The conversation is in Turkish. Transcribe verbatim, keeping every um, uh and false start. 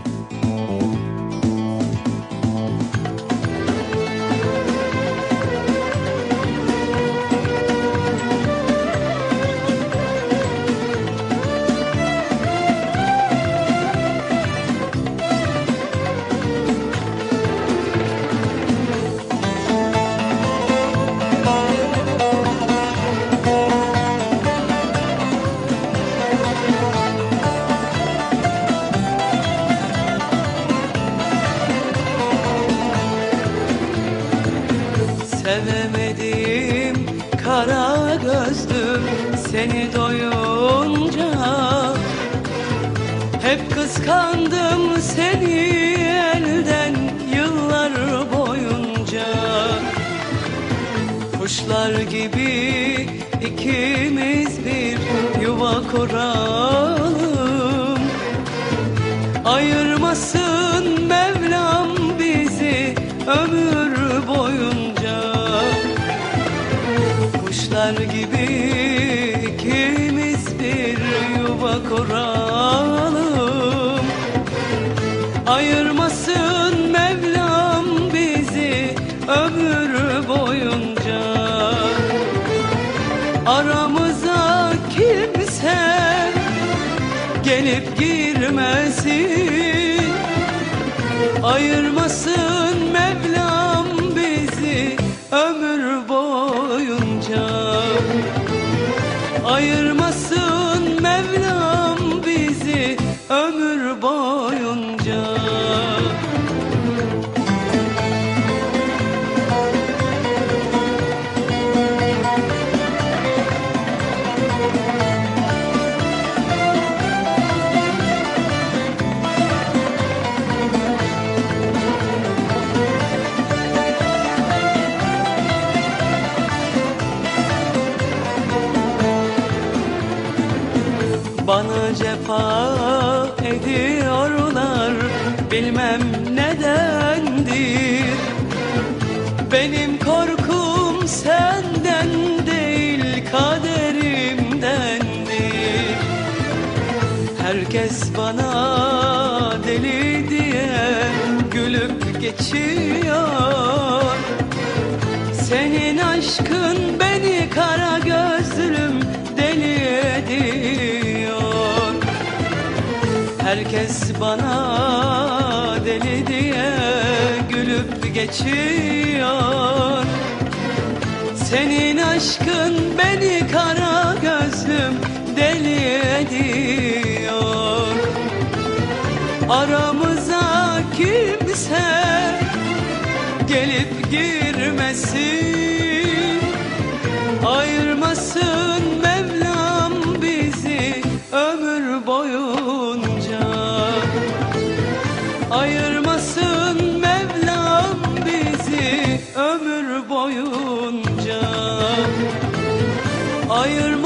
Sevemedim kara gözlüm seni doyunca, hep kıskandım seni elden yıllar boyunca. Kuşlar gibi ikimiz bir yuva kuralım, ayırmasın Mevlam bizi ömür boyunca. Kuşlar gibi ikimiz bir yuva kuralım, ayırmasın Mevlam bizi ömür boyunca. Aramıza kimse gelip girmesin, ayırmasın Mevlam bizi ömür boyunca. Ayırmasın Mevlam bizi ömür boyunca. Bana cefa ediyorlar, bilmem nedendir. Benim korkum senden değil, kaderimdendir. Herkes bana deli diye gülüp geçiyor. Senin aşkın beni kara gözlüm deli ediyor. Herkes bana deli diye gülüp geçiyor. Senin aşkın beni kara gözlüm deli ediyor. Aramıza kimse gelip girmesin, ayırmasın Mevlam bizi ömür boyunca. Ayırmasın Mevlam bizi ömür boyunca. Ayırmasın